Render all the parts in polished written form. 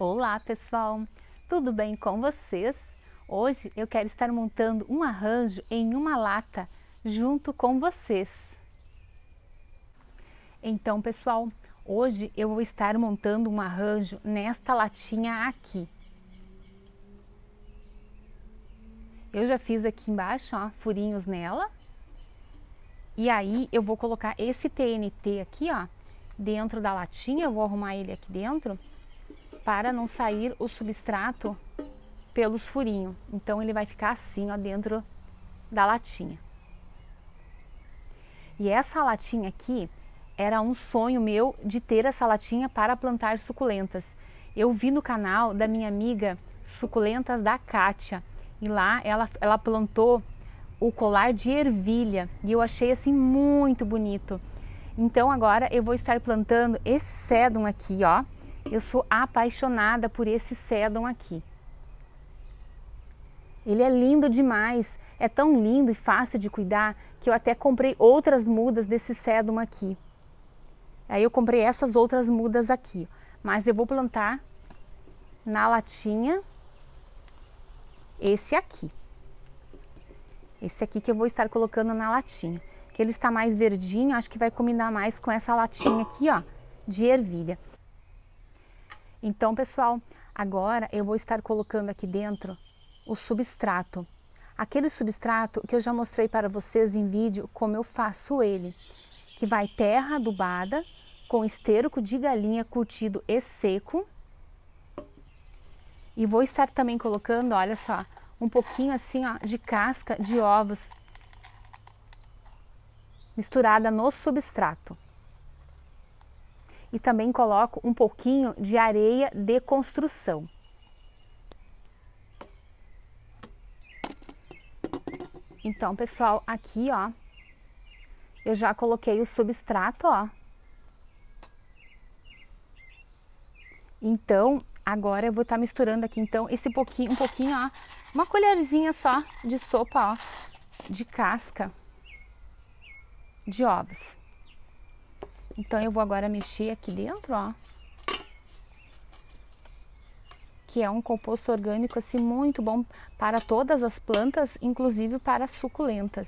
Olá pessoal, tudo bem com vocês? Hoje eu quero estar montando um arranjo em uma lata junto com vocês. Então pessoal, hoje eu vou estar montando um arranjo nesta latinha aqui. Eu já fiz aqui embaixo, ó, furinhos nela. E aí eu vou colocar esse TNT aqui, ó, dentro da latinha. Eu vou arrumar ele aqui dentro para não sair o substrato pelos furinhos. Então ele vai ficar assim, ó, dentro da latinha. E essa latinha aqui era um sonho meu de ter essa latinha para plantar suculentas. Eu vi no canal da minha amiga Suculentas da Kátia e lá ela plantou o colar de ervilha e eu achei assim muito bonito. Então agora eu vou estar plantando esse sedum aqui, ó. Eu sou apaixonada por esse sedum aqui. Ele é lindo demais, é tão lindo e fácil de cuidar que eu até comprei outras mudas desse sedum aqui. Aí eu comprei essas outras mudas aqui, mas eu vou plantar na latinha esse aqui. Esse aqui que eu vou estar colocando na latinha, que ele está mais verdinho, acho que vai combinar mais com essa latinha aqui, ó, de ervilha. Então, pessoal, agora eu vou estar colocando aqui dentro o substrato. Aquele substrato que eu já mostrei para vocês em vídeo como eu faço ele. Que vai terra adubada com esterco de galinha curtido e seco. E vou estar também colocando, olha só, um pouquinho assim, ó, de casca de ovos misturada no substrato. E também coloco um pouquinho de areia de construção. Então, pessoal, aqui, ó, eu já coloquei o substrato, ó. Então, agora eu vou estar misturando aqui, então, esse pouquinho, um pouquinho, ó, uma colherzinha só de sopa, ó, de casca de ovos. Então eu vou agora mexer aqui dentro, ó, que é um composto orgânico assim muito bom para todas as plantas, inclusive para suculentas.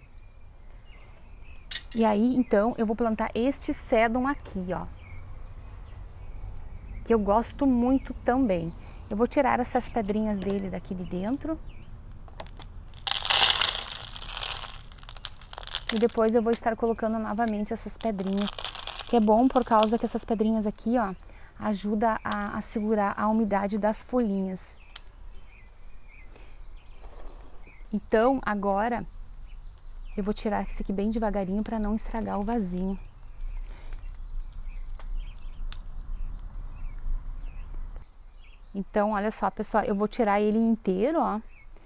E aí então eu vou plantar este sedum aqui, ó, que eu gosto muito também. Eu vou tirar essas pedrinhas dele daqui de dentro. E depois eu vou estar colocando novamente essas pedrinhas, que é bom por causa que essas pedrinhas aqui, ó, ajuda a segurar a umidade das folhinhas. Então, agora, eu vou tirar esse aqui bem devagarinho para não estragar o vasinho. Então, olha só, pessoal, eu vou tirar ele inteiro, ó.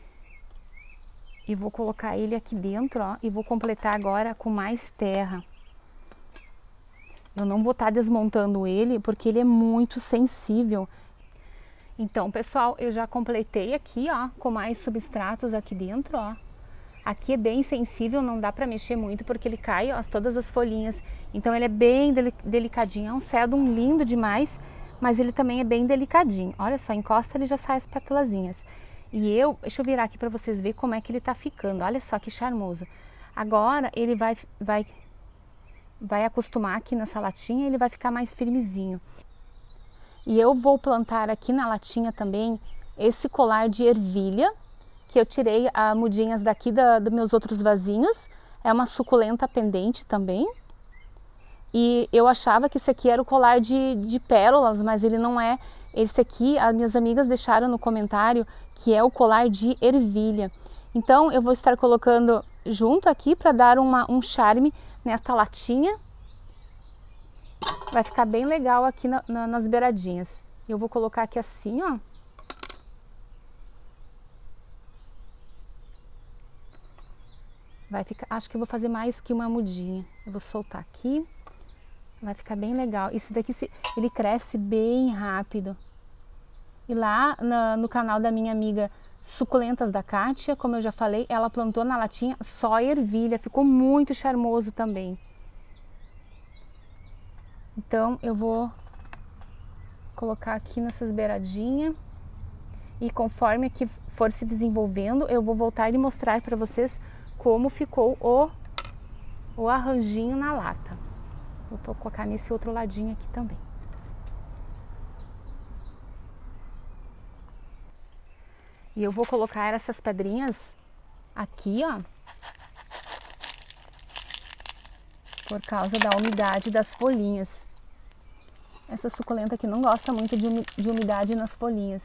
E vou colocar ele aqui dentro, ó, e vou completar agora com mais terra. Eu não vou estar desmontando ele, porque ele é muito sensível. Então, pessoal, eu já completei aqui, ó, com mais substratos aqui dentro, ó. Aqui é bem sensível, não dá pra mexer muito, porque ele cai, ó, todas as folhinhas. Então, ele é bem delicadinho. É um sedum lindo demais, mas ele também é bem delicadinho. Olha só, encosta, ele já sai as pétalazinhas. E deixa eu virar aqui para vocês verem como é que ele tá ficando. Olha só que charmoso. Agora ele vai acostumar aqui nessa latinha e ele vai ficar mais firmezinho. E eu vou plantar aqui na latinha também esse colar de ervilha, que eu tirei as mudinhas daqui dos meus outros vasinhos. É uma suculenta pendente também. E eu achava que esse aqui era o colar de pérolas, mas ele não é. Esse aqui, as minhas amigas deixaram no comentário que é o colar de ervilha. Então eu vou estar colocando junto aqui para dar um charme nessa latinha. Vai ficar bem legal aqui nas beiradinhas. Eu vou colocar aqui assim, ó. Vai ficar, acho que eu vou fazer mais que uma mudinha. Eu vou soltar aqui. Vai ficar bem legal. Esse daqui, ele cresce bem rápido. E lá no canal da minha amiga Suculentas da Kátia, como eu já falei, ela plantou na latinha só ervilha. Ficou muito charmoso também. Então eu vou colocar aqui nessas beiradinhas. E conforme que for se desenvolvendo, eu vou voltar e mostrar para vocês como ficou o arranjinho na lata. Vou colocar nesse outro ladinho aqui também. E eu vou colocar essas pedrinhas aqui, ó, por causa da umidade das folhinhas. Essa suculenta aqui não gosta muito de umidade nas folhinhas.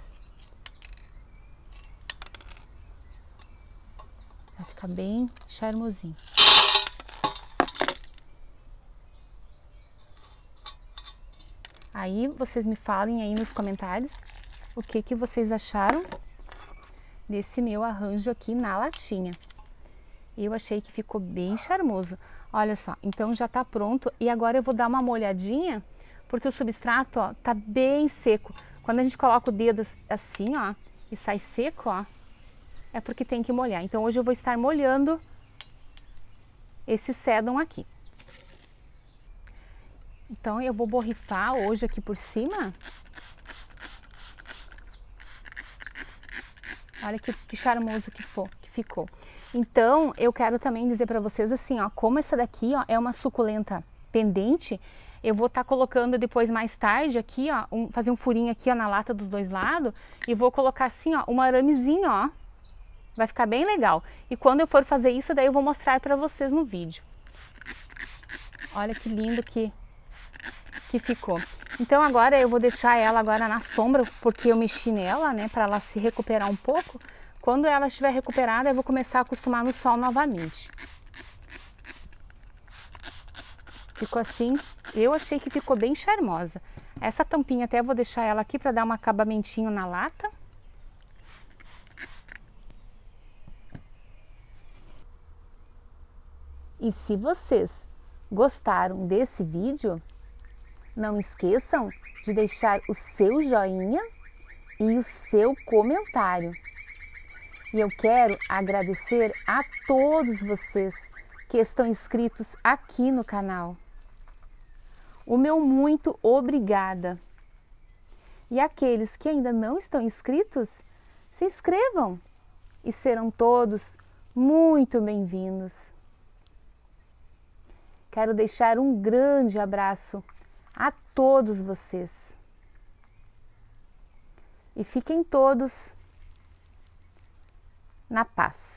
Vai ficar bem charmosinho. Aí vocês me falem aí nos comentários o que vocês acharam desse meu arranjo aqui na latinha. Eu achei que ficou bem charmoso. Olha só, então já tá pronto e agora eu vou dar uma molhadinha, porque o substrato, ó, tá bem seco. Quando a gente coloca o dedo assim, ó, e sai seco, ó, é porque tem que molhar. Então hoje eu vou estar molhando esse sedum aqui. Então eu vou borrifar hoje aqui por cima. Olha que charmoso que ficou. Então eu quero também dizer para vocês assim, ó, como essa daqui, ó, é uma suculenta pendente, eu vou estar colocando depois mais tarde aqui, ó, fazer um furinho aqui, ó, na lata dos dois lados e vou colocar assim, ó, um aramezinho, ó. Vai ficar bem legal. E quando eu for fazer isso, daí eu vou mostrar para vocês no vídeo. Olha que lindo que ficou. Então agora eu vou deixar ela agora na sombra, porque eu mexi nela, né, para ela se recuperar um pouco. Quando ela estiver recuperada, eu vou começar a acostumar no sol novamente. Ficou assim, eu achei que ficou bem charmosa. Essa tampinha até vou deixar ela aqui para dar um acabamentinho na lata. E se vocês gostaram desse vídeo, não esqueçam de deixar o seu joinha e o seu comentário. E eu quero agradecer a todos vocês que estão inscritos aqui no canal. O meu muito obrigada. E aqueles que ainda não estão inscritos, se inscrevam e serão todos muito bem-vindos. Quero deixar um grande abraço a todos vocês. E fiquem todos na paz.